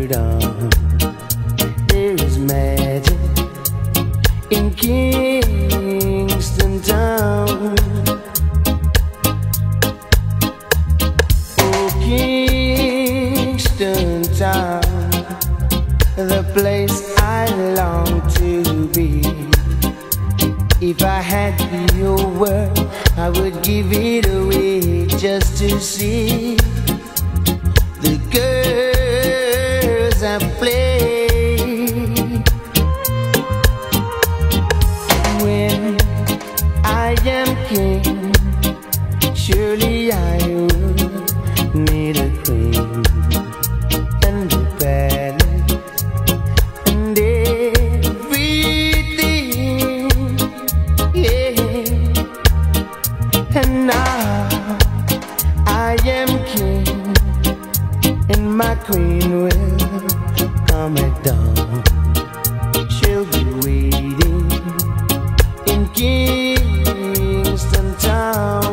hold on. There is magic in Kingston Town. Oh, Kingston Town, the place I long to be. If I had your word, I would give it away just to see the girls I play. When I am king, surely I would need a queen and a palace and everything, yeah. And now I am king, and my queen will come at dawn. She'll be waiting in Kingston Town.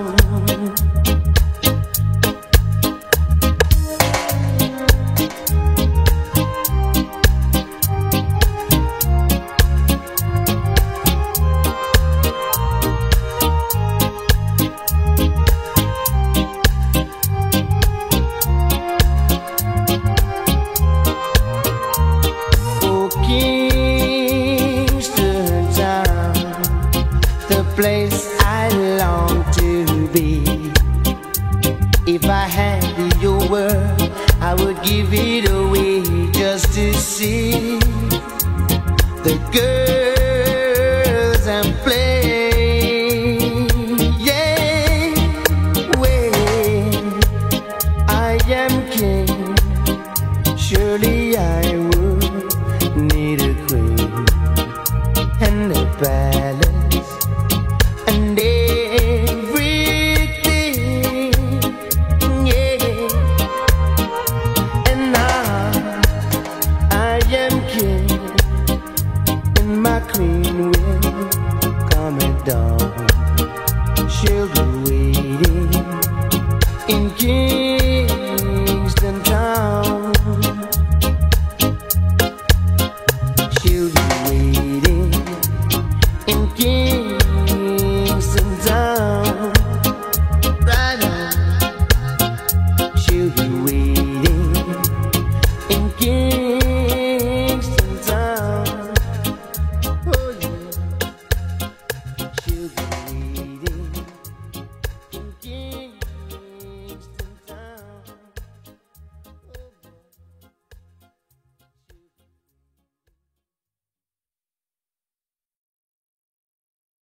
Kingston Town, the place I long to be. If I had your word, I would give it away just to see the girls and play. Yeah, when I am king, surely I would need a queen and a palace